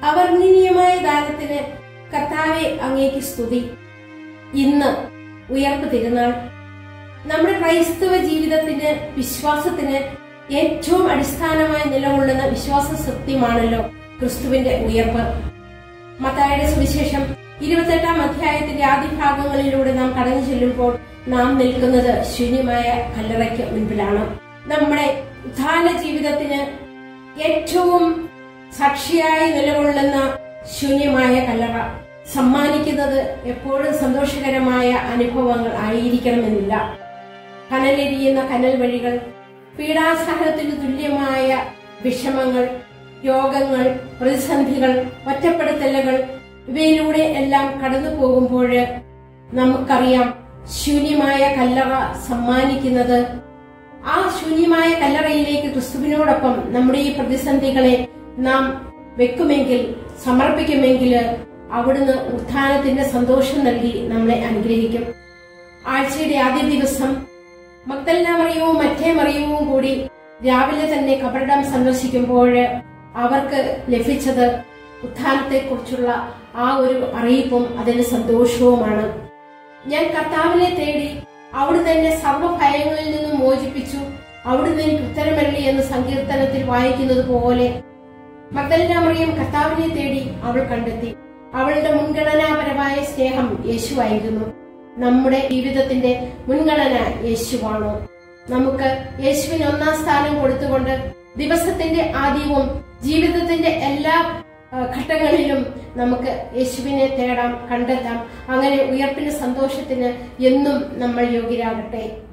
അവർണ്ണനീയമായ ദാനത്തിന് കർത്താവെ അങ്ങേക്ക് സ്തുതി. ഇന്ന് ഉയർപ്പ് തിരുനാൾ. നമ്മുടെ ക്രൈസ്തവ ജീവിതത്തിന്, വിശ്വാസത്തിന് ഏറ്റവും അടിസ്ഥാനമായി നിലകൊള്ളുന്ന വിശ്വാസ സത്യമാണല്ലോ ക്രിസ്തുവിന്റെ ഉയർപ്പ്. മത്തായിയുടെ സുവിശേഷം 28-ാം അധ്യായത്തിന്റെ ആദ്യ ഭാഗങ്ങളിലൂടെ നാം കടന്നു ചെല്ലുമ്പോൾ നാം നിൽക്കുന്നത് ശൂന്യമായ കല്ലറയ്ക്ക് മുൻപിലാണ്. നമ്മുടെ ഉത്ഥാന ജീവിതത്തിന് ഏറ്റവും സാക്ഷിയായി നിലകൊള്ളുന്ന ശൂന്യമായ കല്ലറ സമ്മാനിക്കുന്നത് എപ്പോഴും സന്തോഷകരമായ അനുഭവങ്ങൾ ആയിരിക്കണമെന്നില്ല. കനലെരിയുന്ന കനൽ വഴികൾ, പീഡാസഹനത്തിന് തുല്യമായ വിഷമങ്ങൾ, രോഗങ്ങൾ, പ്രതിസന്ധികൾ, ഒറ്റപ്പെടുത്തലുകൾ, ഇവയിലൂടെ എല്ലാം കടന്നു പോകുമ്പോൾ നമുക്കറിയാം ശൂന്യമായ കല്ലറ സമ്മാനിക്കുന്നത്. ആ ശൂന്യമായ കല്ലറയിലേക്ക് ക്രിസ്തുവിനോടൊപ്പം നമ്മുടെ ഈ പ്രതിസന്ധികളെ നാം വെക്കുമെങ്കിൽ, സമർപ്പിക്കുമെങ്കിൽ അവിടുന്ന് ഉത്ഥാനത്തിന്റെ സന്തോഷം നൽകി നമ്മളെ അനുഗ്രഹിക്കും. ആഴ്ചയുടെ ആദ്യ ദിവസം മഗ്ദലന മറിയവും മറ്റേ മറിയവും കൂടി രാവിലെ തന്നെ കബറിടം സന്ദർശിക്കുമ്പോൾ അവർക്ക് ലഭിച്ചത് ഉത്ഥാനത്തെക്കുറിച്ചുള്ള ആ ഒരു അറിയിപ്പും അതിന്റെ സന്തോഷവുമാണ്. ഞാൻ കർത്താവിനെ തേടി, അവിടുന്ന് എന്നെ സർവ്വഭയങ്ങളിൽ നിന്നും മോചിപ്പിച്ചു, അവിടുന്ന് എനിക്ക് ഉത്തരമരളി എന്ന് സങ്കീർത്തനത്തിൽ വായിക്കുന്നത് പോലെ മഗ്ദലന മറിയം കർത്താവിനെ തേടി അവൾ കണ്ടെത്തി. അവളുടെ മുൻഗണനാപരമായ സ്നേഹം യേശുവായിരുന്നു. നമ്മുടെ ജീവിതത്തിന്റെ മുൻഗണന യേശുവാണോ? നമുക്ക് യേശുവിന് ഒന്നാം സ്ഥാനം കൊടുത്തുകൊണ്ട് ദിവസത്തിന്റെ ആദ്യവും ജീവിതത്തിന്റെ എല്ലാ ഘട്ടങ്ങളിലും നമുക്ക് യേശുവിനെ തേടാം, കണ്ടെത്താം. അങ്ങനെ ഉയർപ്പിന്റെ സന്തോഷത്തിന് എന്നും നമ്മൾ യോഗ്യരാകട്ടെ.